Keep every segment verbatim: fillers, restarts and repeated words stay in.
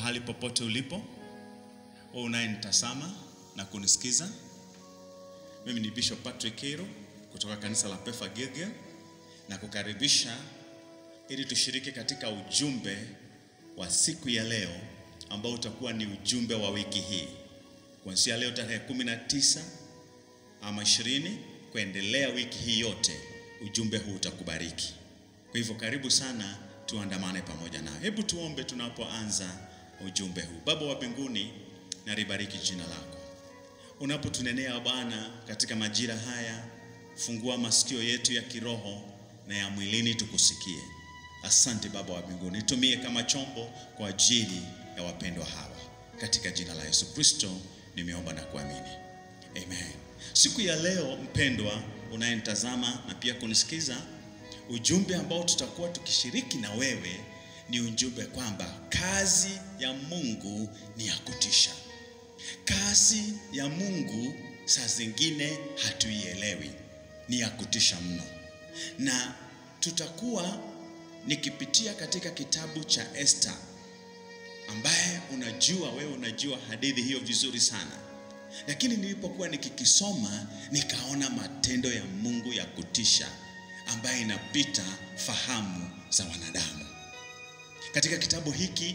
mahali popote ulipo, wewe unayenitazama na kunisikiza. Mimi ni Bishop Patrick Kero kutoka kanisa la Pefa Gilgil, na kukaribisha ili tushiriki katika ujumbe wa siku ya leo ambao utakuwa ni ujumbe wa wiki hii. Kuanzia leo tarehe kumi na tisa ama ishirini kuendelea wiki hii yote, ujumbe huu utakubariki. Kwa hivyo karibu sana, tuandamane pamoja nawe. Hebu tuombe tunapoanza ujumbe huu. Baba wa mbinguni, nalibariki jina lako. Unapotunenea Bwana katika majira haya, fungua masikio yetu ya kiroho na ya mwilini tukusikie. Asante Baba wa mbinguni, nitumie kama chombo kwa ajili ya wapendwa hawa. Katika jina la Yesu Kristo nimeomba na kuamini. Amen. Siku ya leo mpendwa unayenitazama na pia kunisikiza, ujumbe ambao tutakuwa tukishiriki na wewe ni ujumbe kwamba kazi ya Mungu ni ya kutisha. Kazi ya Mungu saa zingine hatuielewi, ni ya kutisha mno. Na tutakuwa nikipitia katika kitabu cha Esther, ambaye unajua wewe unajua hadithi hiyo vizuri sana. Lakini nilipokuwa nikikisoma nikaona matendo ya Mungu ya kutisha ambaye inapita fahamu za wanadamu. Katika kitabu hiki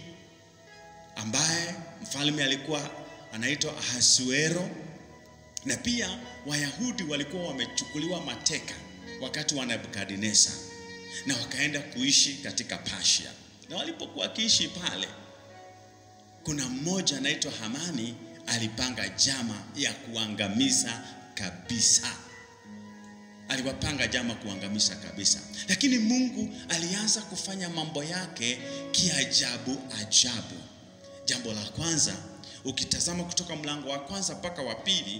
ambaye mfalme alikuwa anaitwa Ahasuero, na pia Wayahudi walikuwa wamechukuliwa mateka wakati wa Nebukadneza na wakaenda kuishi katika Persia. Na walipokuwa kiishi pale, kuna mmoja anaitwa Hamani alipanga jama ya kuangamiza kabisa. Aliwapanga jama kuangamiza kabisa. Lakini Mungu alianza kufanya mambo yake kiajabu ajabu. Jambo la kwanza, ukitazama kutoka mlango wa kwanza mpaka wa pili,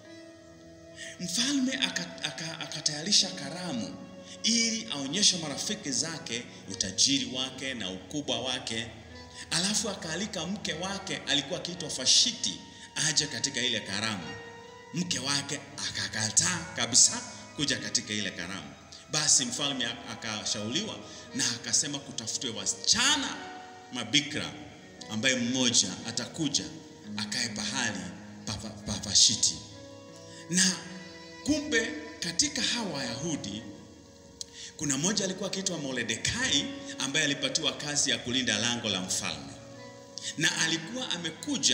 mfalme akatayarisha aka, aka karamu ili aonyeshe marafiki zake utajiri wake na ukubwa wake. Alafu akaalika mke wake, alikuwa akiitwa Vashti, aje katika ile karamu. Mke wake akakataa kabisa kuja katika ile karamu. Basi mfalme akashauriwa na akasema kutafutwe wasichana mabikira ambaye mmoja atakuja akae pahali pa Vashti. Na kumbe katika hawa Wayahudi kuna mmoja alikuwa akiitwa Mordekai ambaye alipatiwa kazi ya kulinda lango la mfalme. Na alikuwa amekuja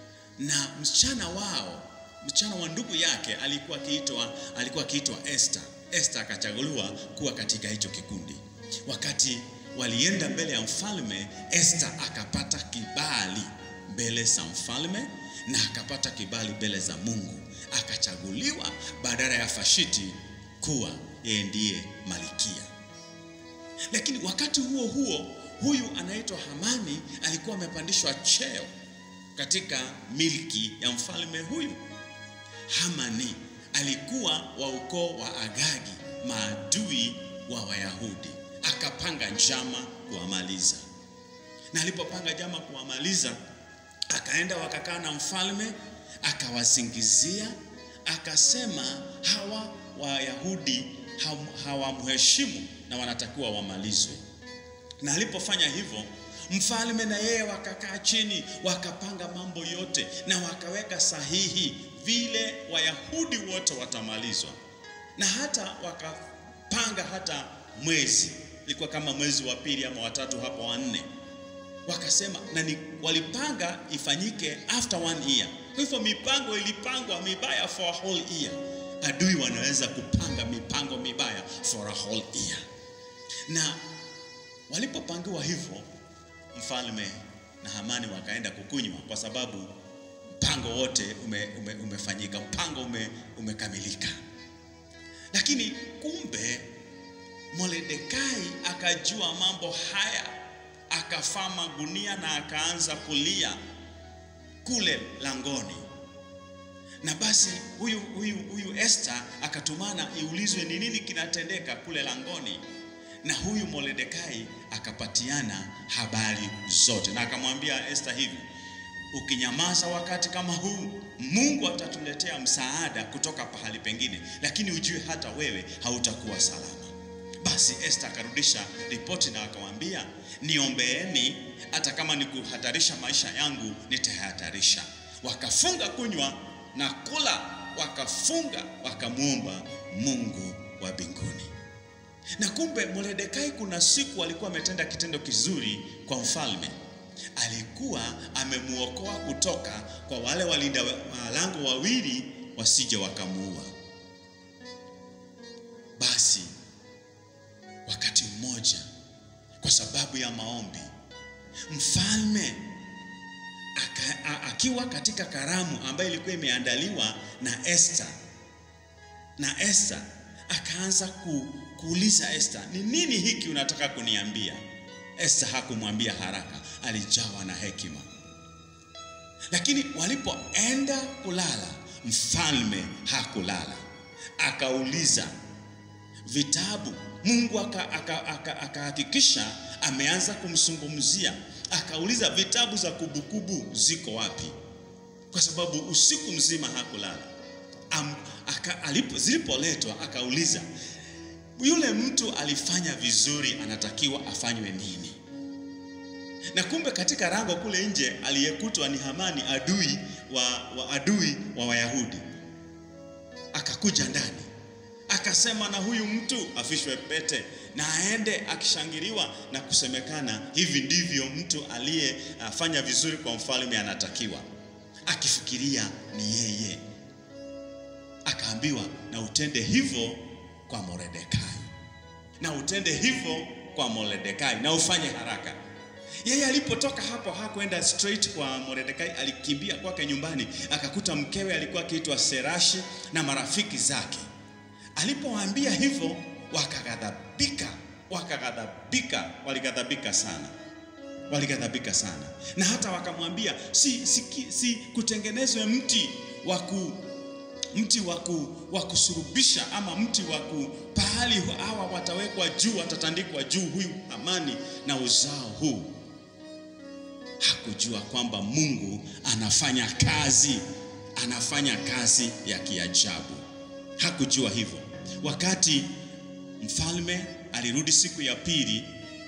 na msichana wao, msichana wa ndugu yake alikuwa akiitwa alikuwa akiitwa Esther. Esther akachaguliwa kuwa katika hicho kikundi. Wakati walienda mbele ya mfalme, Esther akapata kibali mbele za mfalme na akapata kibali mbele za Mungu. Akachaguliwa badala ya Vashti kuwa yeye ndiye malkia. Lakini wakati huo huo, huyu anaitwa Hamani alikuwa amepandishwa cheo katika milki ya mfalme huyu. Hamani alikuwa wa ukoo wa Agagi, maadui wa Wayahudi. Akapanga njama kuwamaliza. Na alipopanga njama kuwamaliza, akaenda wakakaa na mfalme, akawasingizia, akasema hawa Wayahudi hawamheshimu na wanatakiwa wamalizwe. Na alipofanya hivyo, mfalme na yeye wakakaa chini, wakapanga mambo yote na wakaweka sahihi vile Wayahudi wote watamalizwa. Na hata wakapanga hata mwezi, ilikuwa kama mwezi wa pili ama watatu hapo wanne. Wakasema na ni, walipanga ifanyike after one year. Kwa hivyo mipango ilipangwa mibaya for a whole year. Adui wanaweza kupanga mipango mibaya for a whole year. Na walipopangiwa hivyo, mfalme na Hamani wakaenda kukunywa kwa sababu mpango wote ume, ume, umefanyika, mpango ume, umekamilika. Lakini kumbe Mordekai akajua mambo haya, akafaa magunia na akaanza kulia kule langoni. Na basi huyu huyu huyu Esther akatumana iulizwe ni nini kinatendeka kule langoni. Na huyu Mordekai akapatiana habari zote na akamwambia Esther hivi: ukinyamaza wakati kama huu, Mungu atatuletea msaada kutoka pahali pengine, lakini ujue hata wewe hautakuwa salama. Basi Esther akarudisha ripoti na akamwambia, niombeeni, hata kama ni kuhatarisha maisha yangu nitahatarisha. Wakafunga kunywa na kula, wakafunga, wakamuomba Mungu wa mbinguni. Na kumbe Mordekai kuna siku alikuwa ametenda kitendo kizuri kwa mfalme. Alikuwa amemuokoa kutoka kwa wale walinda lango wawili wasije wakamuua. Basi wakati mmoja, kwa sababu ya maombi, mfalme aka, akiwa katika karamu ambayo ilikuwa imeandaliwa na Esther, na Esther akaanza ku, kuuliza Esther, ni nini hiki unataka kuniambia? Esther hakumwambia haraka, alijawa na hekima. Lakini walipoenda kulala, mfalme hakulala. Akauliza vitabu. Mungu akahakikisha aka, aka ameanza kumzungumzia. Akauliza vitabu za kumbukumbu ziko wapi? Kwa sababu usiku mzima hakulala. Am, aka, alipo, zilipoletwa akauliza, yule mtu alifanya vizuri, anatakiwa afanywe nini? Na kumbe katika rango kule nje aliyekutwa ni Hamani, adui wa, wa adui wa Wayahudi. Akakuja ndani, akasema na huyu mtu afishwe pete na aende akishangiliwa na kusemekana hivi ndivyo mtu aliyefanya vizuri kwa mfalme anatakiwa. Akifikiria ni yeye, akaambiwa na utende hivyo kwa Mordekai, na utende hivyo kwa Mordekai, na ufanye haraka. Yeye alipotoka hapo hakwenda straight kwa Mordekai, alikimbia kwake nyumbani. Akakuta mkewe alikuwa akiitwa Serashi na marafiki zake. Alipowaambia hivyo, wakaghadhabika, wakaghadhabika, walighadhabika sana. Walighadhabika sana. Na hata wakamwambia, si si, si kutengenezwe mti waku mti waku wakusurubisha, ama mti waku pahali hawa watawekwa juu, watatandikwa juu, huyu Hamani na uzao huu. Hakujua kwamba Mungu anafanya kazi, anafanya kazi ya kiajabu. Hakujua hivyo. Wakati mfalme alirudi siku ya pili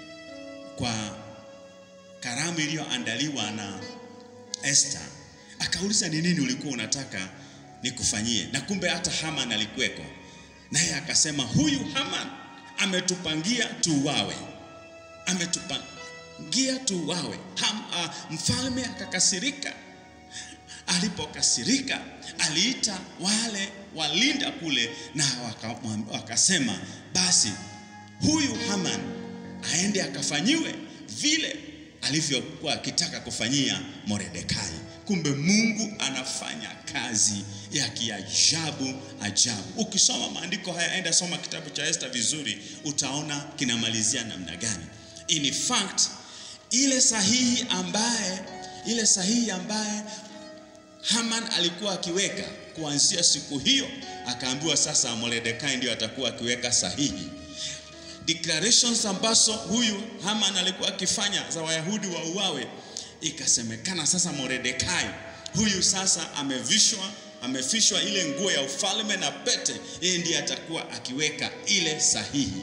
kwa karamu iliyoandaliwa na Esther, akauliza ni nini ulikuwa unataka nikufanyie? Na kumbe hata Haman alikuweko. Naye akasema, huyu Haman ametupangia tuuawe. Ametupangia tuuawe. Uh, mfalme akakasirika. Alipokasirika, aliita wale walinda kule na wakasema, basi huyu Haman aende akafanyiwe vile alivyokuwa akitaka kufanyia Mordekai. Kumbe Mungu anafanya kazi ya kiajabu ajabu. Ukisoma maandiko haya, enda soma kitabu cha Esther vizuri, utaona kinamalizia namna gani. In fact, ile sahihi ambaye ile sahihi ambaye Haman alikuwa akiweka, kuanzia siku hiyo akaambiwa sasa Mordekai ndio atakuwa akiweka sahihi. Declarations ambazo huyu Haman alikuwa akifanya za Wayahudi wa uawe, ikasemekana sasa Mordekai huyu sasa amevishwa amefishwa ile nguo ya ufalme na pete, yeye ndiye atakuwa akiweka ile sahihi.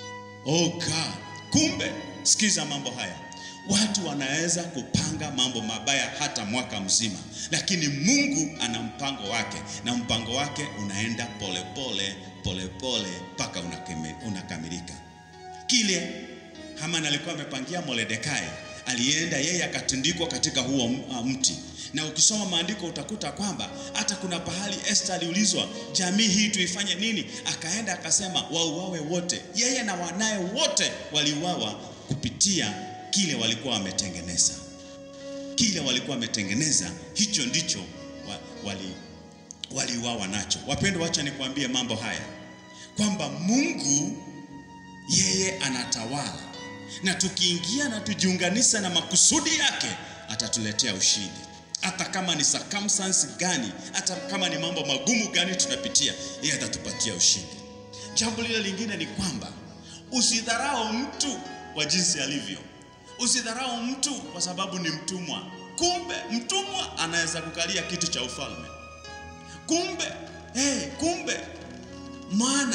Oh God, kumbe sikiza mambo haya. Watu wanaweza kupanga mambo mabaya hata mwaka mzima, lakini Mungu ana mpango wake, na mpango wake unaenda pole pole pole pole mpaka unakamilika. Kile Haman alikuwa amepangia Mordekai, alienda yeye akatundikwa katika huo mti. Na ukisoma maandiko utakuta kwamba hata kuna pahali Esther aliulizwa, jamii hii tuifanye nini? Akaenda akasema wauawe wote. Yeye na wanae wote waliuawa kupitia kile walikuwa wametengeneza. Kile walikuwa wametengeneza, hicho ndicho wali waliuawa nacho. Wapendwa, acha nikwambie mambo haya, kwamba Mungu yeye anatawala, na tukiingia na tujiunganisha na makusudi yake, atatuletea ushindi. Hata kama ni circumstance gani, hata kama ni mambo magumu gani tunapitia, yeye atatupatia ushindi. Jambo lile lingine ni kwamba usidharau mtu kwa jinsi alivyo. Usidharau mtu kwa sababu ni mtumwa. Kumbe mtumwa anaweza kukalia kitu cha ufalme. Kumbe, hey, kumbe mwana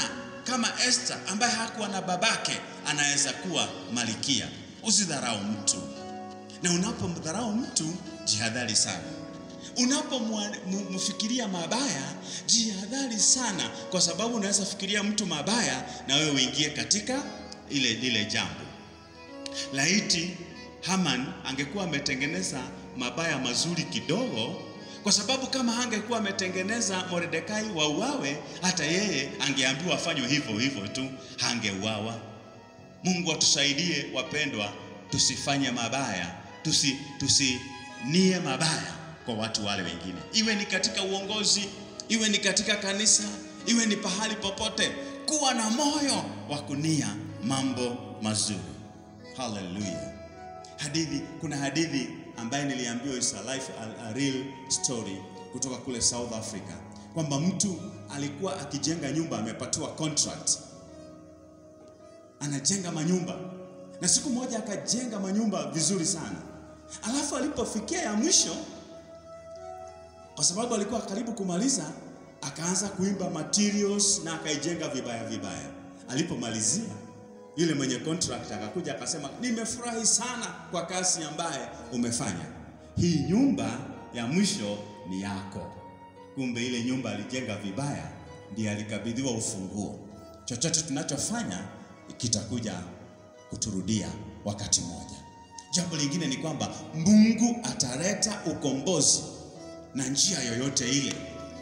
kama Esther ambaye hakuwa na babake anaweza kuwa malikia. Usidharau mtu. Na unapomdharau mtu, jihadhari sana. Unapomfikiria mabaya, jihadhari sana, kwa sababu unaweza fikiria mtu mabaya na wewe uingie katika ile lile jambo. Laiti Haman angekuwa ametengeneza mabaya mazuri kidogo, kwa sababu kama hangekuwa ametengeneza Mordekai wauawe, hata yeye angeambiwa afanywe hivyo hivyo tu, hangeuawa. Mungu atusaidie wapendwa, tusifanye mabaya, tusi tusinie mabaya kwa watu wale wengine. Iwe ni katika uongozi, iwe ni katika kanisa, iwe ni pahali popote, kuwa na moyo wa kunia mambo mazuri. Hallelujah. Hadithi, kuna hadithi ambaye niliambiwa is a life a, a real story kutoka kule South Africa, kwamba mtu alikuwa akijenga nyumba, amepatiwa contract, anajenga manyumba, na siku moja akajenga manyumba vizuri sana. Alafu alipofikia ya mwisho, kwa sababu alikuwa karibu kumaliza, akaanza kuimba materials na akaijenga vibaya vibaya. Alipomalizia, yule mwenye contract akakuja akasema, nimefurahi sana kwa kazi ambaye umefanya. Hii nyumba ya mwisho ni yako. Kumbe ile nyumba alijenga vibaya, ndiye alikabidhiwa ufunguo. Chochote tunachofanya kitakuja kuturudia wakati mmoja. Jambo lingine ni kwamba Mungu ataleta ukombozi na njia yoyote ile.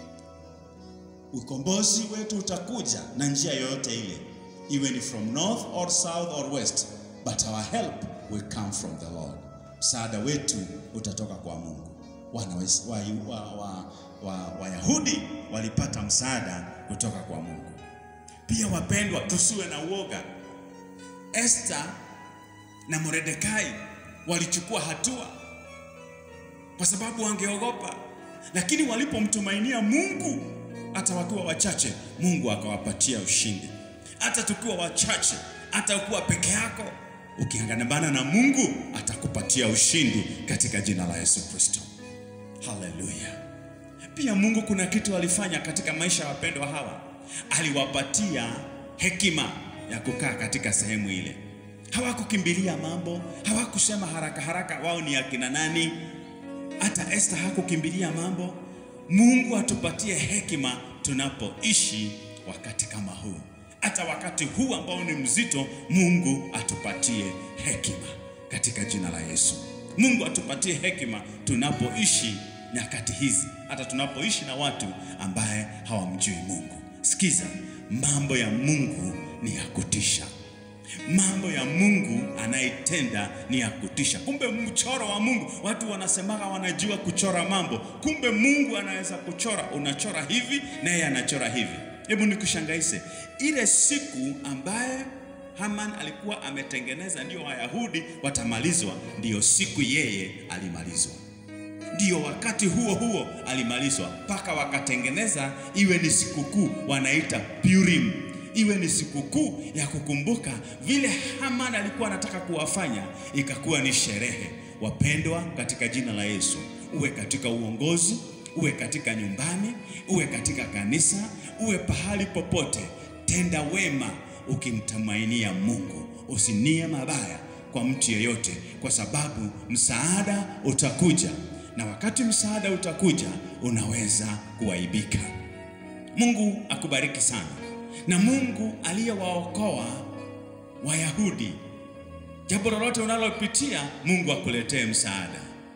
Ukombozi wetu utakuja na njia yoyote ile, iwe ni from north or south or west, but our help will come from the Lord. Msaada wetu utatoka kwa Mungu. Wana wa wa wa Wayahudi walipata msaada kutoka kwa Mungu. Pia wapendwa, tusiwe na uoga. Esther na Mordekai walichukua hatua kwa sababu wangeogopa, lakini walipomtumainia Mungu, hata wakiwa wachache, Mungu akawapatia ushindi. Hata tukiwa wachache, hata ukiwa peke yako, ukianganambana na Mungu atakupatia ushindi katika jina la Yesu Kristo. Hallelujah. Pia Mungu kuna kitu alifanya katika maisha ya wapendwa hawa. Aliwapatia hekima ya kukaa katika sehemu ile. Hawakukimbilia mambo, hawakusema haraka haraka wao ni akina nani. Hata Esther hakukimbilia mambo. Mungu atupatie hekima tunapoishi wakati kama huu. Hata wakati huu ambao ni mzito, Mungu atupatie hekima katika jina la Yesu. Mungu atupatie hekima tunapoishi nyakati hizi, hata tunapoishi na watu ambaye hawamjui Mungu. Sikiza, mambo ya Mungu ni ya kutisha. Mambo ya Mungu anayetenda ni ya kutisha. Kumbe mchoro wa Mungu, watu wanasemaga wanajua kuchora mambo. Kumbe Mungu anaweza kuchora, unachora hivi na yeye anachora hivi. Hebu nikushangaise, ile siku ambaye Haman alikuwa ametengeneza ndio Wayahudi watamalizwa, ndio siku yeye alimalizwa. Ndio wakati huo huo alimalizwa, paka wakatengeneza iwe ni sikukuu wanaita Purim. Iwe ni sikukuu ya kukumbuka vile Haman alikuwa anataka kuwafanya, ikakuwa ni sherehe. Wapendwa katika jina la Yesu, uwe katika uongozi, uwe katika nyumbani, uwe katika kanisa, uwe pahali popote, tenda wema ukimtumainia Mungu. Usinie mabaya kwa mtu yeyote, kwa sababu msaada utakuja, na wakati msaada utakuja unaweza kuaibika. Mungu akubariki sana. Na Mungu aliyewaokoa Wayahudi, jambo lolote unalopitia, Mungu akuletee msaada.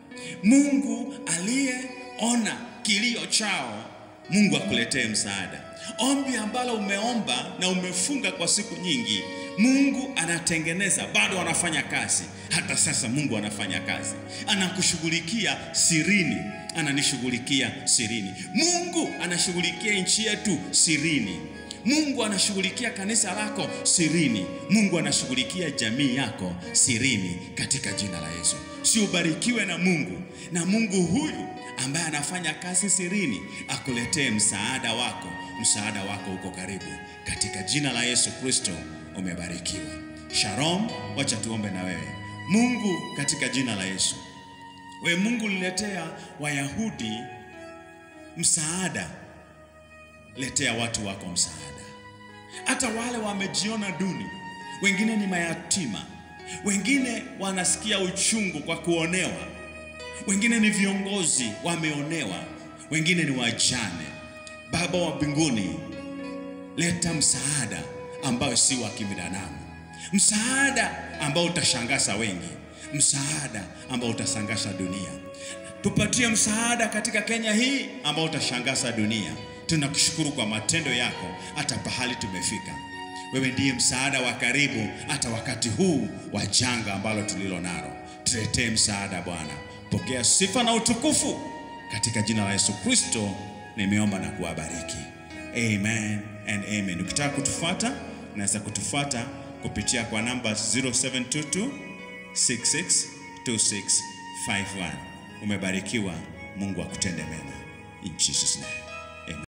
Mungu aliyeona kilio chao, Mungu akuletee msaada. Ombi ambalo umeomba na umefunga kwa siku nyingi, Mungu anatengeneza, bado anafanya kazi. Hata sasa Mungu anafanya kazi. Anakushughulikia sirini, ananishughulikia sirini. Mungu anashughulikia nchi yetu sirini. Mungu anashughulikia kanisa lako sirini. Mungu anashughulikia jamii yako sirini katika jina la Yesu. Si ubarikiwe na Mungu, na Mungu huyu ambaye anafanya kazi sirini akuletee msaada wako. Msaada wako uko karibu katika jina la Yesu Kristo. Umebarikiwa. Shalom. Wacha tuombe na wewe. Mungu katika jina la Yesu, we Mungu liletea Wayahudi msaada, letea watu wako msaada. Hata wale wamejiona duni, wengine ni mayatima, wengine wanasikia uchungu kwa kuonewa, wengine ni viongozi wameonewa, wengine ni wajane. Baba wa mbinguni, leta msaada ambao si wa kibinadamu, msaada ambao utashangaza wengi, msaada ambao utasangasha dunia. Tupatie msaada katika Kenya hii ambao utashangaza dunia. Tunakushukuru kwa matendo yako hata pahali tumefika. Wewe ndiye msaada wa karibu hata wakati huu wa janga ambalo tulilo nalo. Tuletee msaada Bwana. Pokea sifa na utukufu katika jina la Yesu Kristo nimeomba na kuwabariki. Amen and amen. Ukitaka kutufuata, unaweza kutufuata kupitia kwa namba zero seven two two six six two six five one. Umebarikiwa. Mungu akutende mema. In Jesus name.